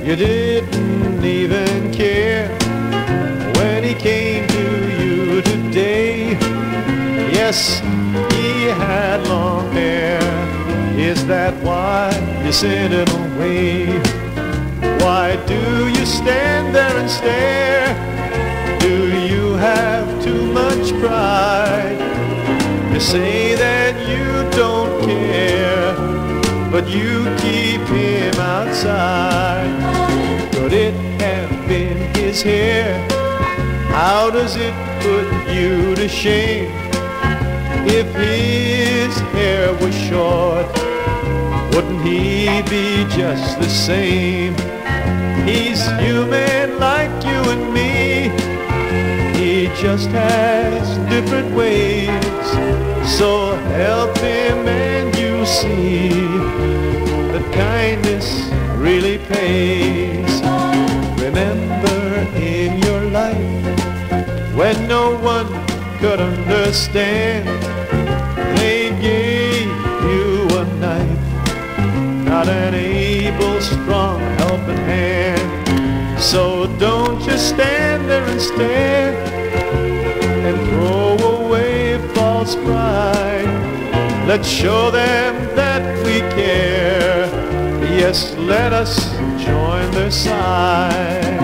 You didn't even care when he came to you today. Yes, he had long hair. Is that why you sent him away? Why do you stand there and stare? Do you have too much pride? You say that you don't care, but you keep him outside. Could it have been his hair? How does it put you to shame? If his hair was short, wouldn't he be just the same? He's human like you and me. He just has different ways. So help him and you see that kindness really pays. Remember in your life when no one could understand, they gave you a knife, not an able, strong helping hand. So don't just stand there and stare and throw away false pride. Let's show them that we care. Yes, let us join their side.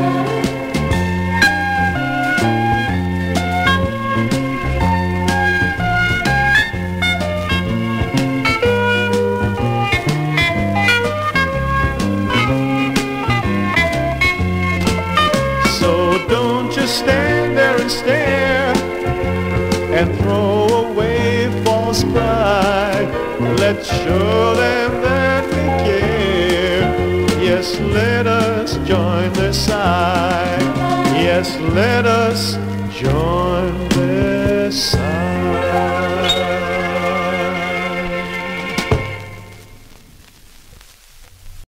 Don't just stand there and stare and throw away false pride. Let's show them that we care. Yes, let us join their side. Yes, let us join their side.